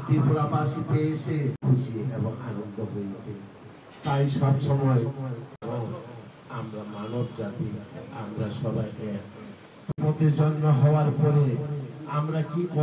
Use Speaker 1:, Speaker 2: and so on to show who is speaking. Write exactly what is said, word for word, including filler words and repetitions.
Speaker 1: ত্রিপুরাবাসী পেয়েছে খুশি এবং আনন্দ হয়েছে। তাই সব সময় আমরা মানব জাতি, আমরা সবাই এক। জন্ম হওয়ার পরে আমরা কি